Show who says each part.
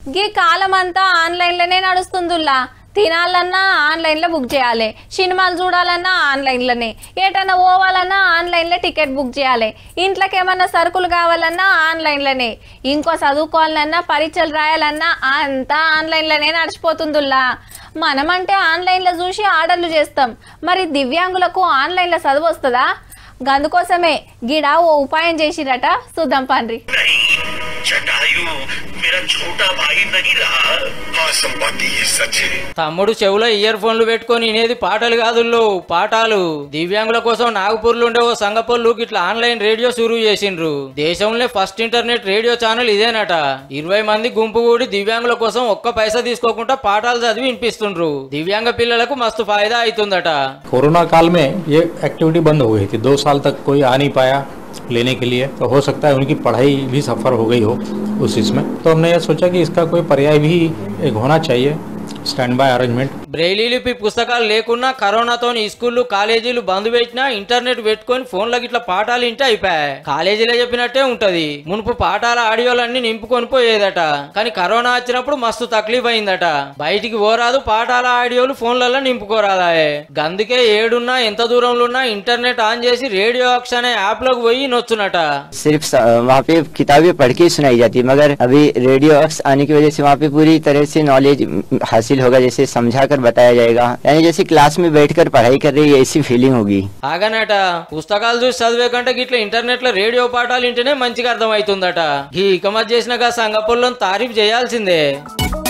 Speaker 1: గీ కాలమంతా ఆన్లైన్లోనే నడుస్తుందిలా. తినాలన్నా ఆన్లైన్లో బుక్ చేయాలి, సినిమాలు చూడాలన్నా ఆన్లైన్లోనే, ఏటన్నా పోవాలన్నా ఆన్లైన్లో టికెట్ బుక్ చేయాలి, ఇంట్లోకి ఏమన్నా సరుకులు కావాలన్నా ఆన్లైన్లోనే, ఇంకో చదువుకోవాలన్నా పరీక్షలు రాయాలన్నా అంతా ఆన్లైన్లోనే నడిచిపోతుందిలా. మనమంటే ఆన్లైన్లో చూసి ఆర్డర్లు చేస్తాం, మరి దివ్యాంగులకు ఆన్లైన్లో చదువు వస్తుందా? గందుకోసమే గిడ ఓ ఉపాయం చేసిరట, చూద్దాం పండ్రి.
Speaker 2: తమ్ముడు చెవులో ఇయర్ ఫోన్లు పెట్టుకొని వినేది పాటలు కాదుల్లో పాఠాలు. దివ్యాంగుల కోసం నాగపూర్లో ఉండే ఓ సంగపోళ్ళు ఇట్లా ఆన్లైన్ రేడియో షురూ చేసిండ్రు. దేశంలో ఫస్ట్ ఇంటర్నెట్ రేడియో ఛానల్ ఇదేనట. 20 మంది గుంపు కూడి దివ్యాంగుల కోసం ఒక్క పైసా తీసుకోకుండా పాఠాలు చదివి వినిపిస్తుండ్రు. దివ్యాంగ పిల్లలకు మస్తు ఫాయిదా అవుతుందట.
Speaker 3: कोरोना काल में ये एक्टिविटी बंद हो गई थी, 2 साल तक कोई आ नहीं पाया लेने के लिए, तो हो सकता है उनकी पढ़ाई भी सफर हो गई हो उस इसमें। तो हमने ये सोचा कि इसका कोई पर्याय भी एक होना चाहिए, స్టాండ్ బై అరేంజ్మెంట్.
Speaker 2: బ్రెయిలీ లిపి పుస్తకాలు లేకున్నా కరోనాతో స్కూళ్లు కాలేజీలు బంద్ పెట్టినా ఇంటర్నెట్ పెట్టుకొని ఫోన్లకి ఇట్లా పాఠాలు ఇంటే అయిపోయాయి. కాలేజీలో చెప్పినట్టే ఉంటది. మునుపు పాఠాల ఆడియోలన్నీ నింపుకొని పోయేదట, కానీ కరోనా వచ్చినప్పుడు మస్తు తక్లీఫ్ అయిందట. బయటికి పోరాదు, పాఠాల ఆడియోలు ఫోన్లలో నింపుకోరాదాయే. గందుకే ఏడున్నా ఎంత దూరంలో ఉన్నా ఇంటర్నెట్ ఆన్ చేసి రేడియో ఆక్స్ అనే యాప్ లోకి పోయి నొచ్చునట.
Speaker 4: सिर्फ वहाँ पे किताबें पढ़ के सुनाई जाती है, मगर अभी रेडियो ऑक्स आने की वजह से वहाँ पे पूरी तरह से नॉलेज हासिल होगा, जैसे समझा कर बताया जाएगा, यानी जैसे क्लास में बैठकर पढ़ाई कर रही है ऐसी फीलिंग होगी.
Speaker 2: ఆగనట పుస్తకాలు చూసి చదివే కంటే గిట్ల ఇంటర్నెట్ లో రేడియో పాఠాలు వింటేనే మంచిగా అర్థం అవుతుందట. ఈ ఇకమత్ చేసిన సంగపొల్లను తారీఫ్ చేయాల్సిందే.